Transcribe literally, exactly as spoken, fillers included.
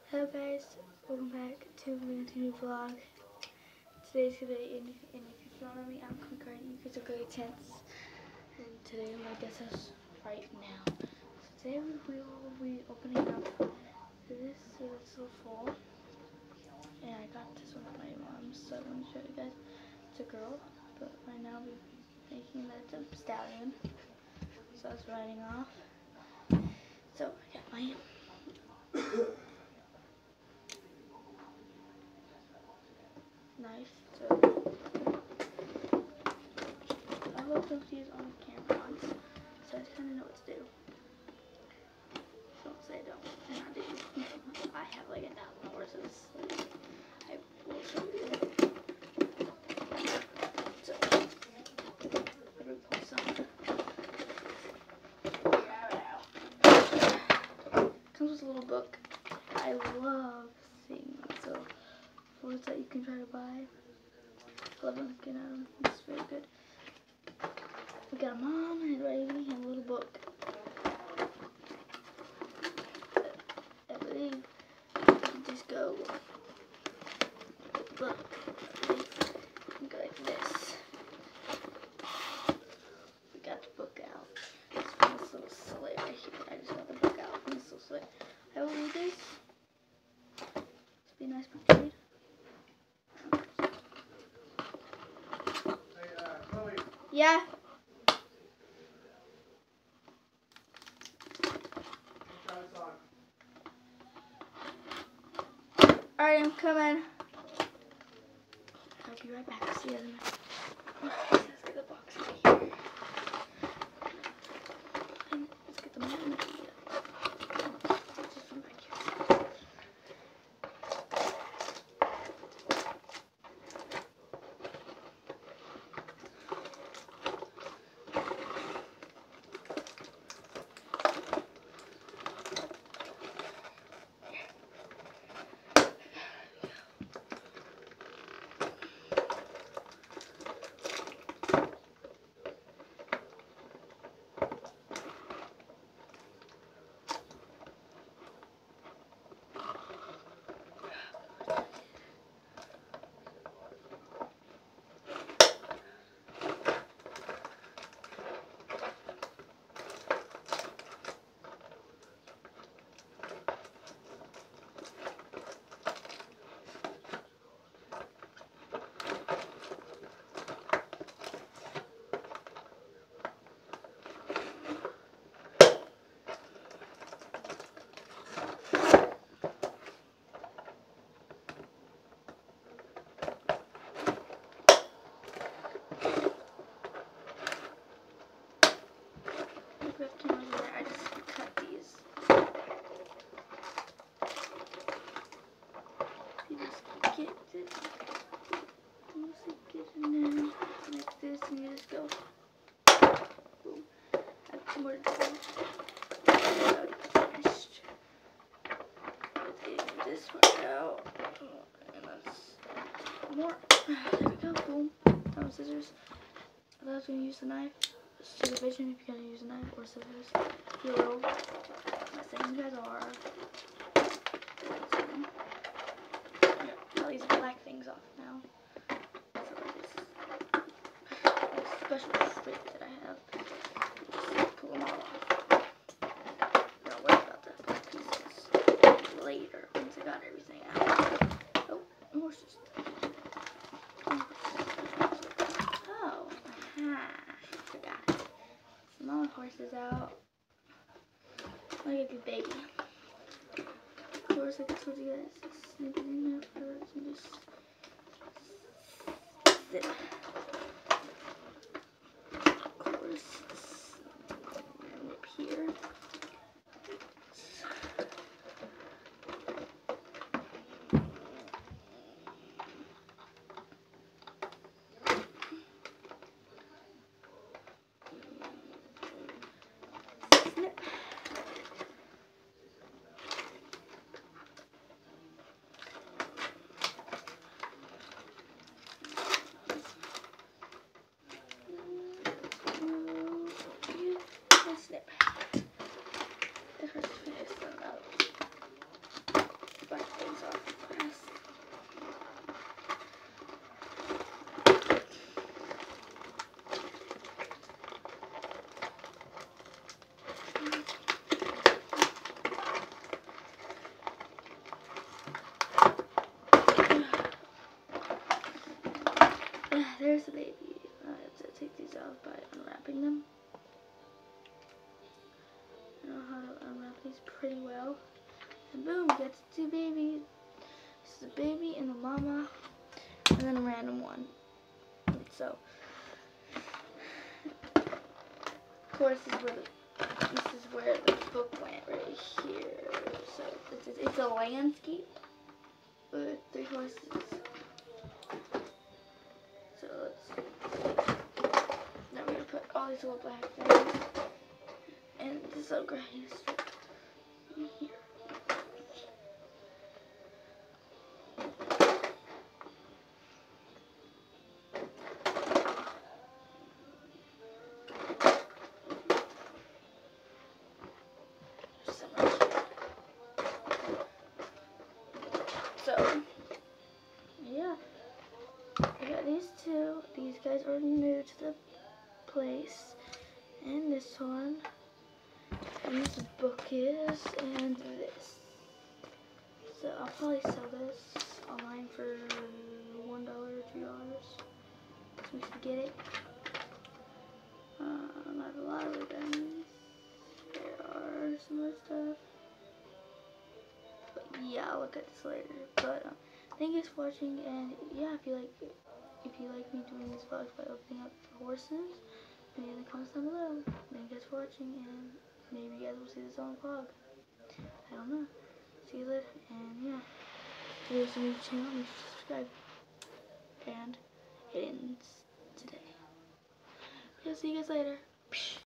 Hello guys, welcome back to a new vlog. Today's today, and, and if you don't know me, I'm Concurrent. You guys are grade tenths, and today I'm at this house right now. So today we will be opening up this, so it's so full. And I got this one from my mom, so I want to show you guys. It's a girl, but right now we're making that it's a stallion. So it's riding off. So I got my knife. So I hope don't see it on the camera once, so I just kind of know what to do. Don't say I don't, and I do. I have like a thousand horses. Like, I will show you. So, I'm gonna pull some. Comes with a little book. I love seeing them. So, words that you can try to buy. I love looking at them. It's very good. We got a mom and a lady and a little book. I believe you just go with the book. Go like this. We got the book out. It's from this little slit right here. I just got the book out from this little slit. I will read this. This will be a nice book to read. Hey, uh, Chloe. Yeah. Alright, I'm coming. I'll be right back. See you in a minute. Let's get the box right here. And let's get the money. Just from back here. I just cut these. You just get it, mostly get in there like this, and you just go. Boom. I have two more to do. Finished with getting this one out, and that's more. There we go. Boom. Time with scissors. I was gonna use the knife. Supervision if you're gonna use a knife or scissors. If you will. I'm not saying you guys are. All these black things off now. So this special trick that I have. Just pull them all off. Don't worry about the black pieces later once I got everything out. Oh, horses. Oh, aha. Forgot. Some all the horses out. Look at the baby. Of course, like I told you guys, just snip it in there first and just sit. Of course, up here. Snip. there's the baby. I have to take these off by unwrapping them. I know how to unwrap these pretty well. And boom, get the two babies. This is the baby and the mama, and then a random one. So, of course, this is where the, this is where the book went, right here. So this is, it's a landscape with three horses. So let's see. Now we're gonna put all these little black things and this little gray strip in here. So, yeah, I got these two. These guys are new to the place. And this one. And this book is. And this. So, I'll probably sell this online for one dollar or two dollars. So, we should get it. Um, I have a lot of ribbons. There are some other stuff. But yeah, I'll look at this later. But um, thank you guys for watching, and yeah, if you like, if you like me doing these vlogs by opening up horses, leave in the comments down below. Thank you guys for watching, and maybe you guys will see this on the vlog. I don't know. See you later, and yeah, if you're new to the channel, make sure to subscribe. And it ends today. Yeah, see you guys later.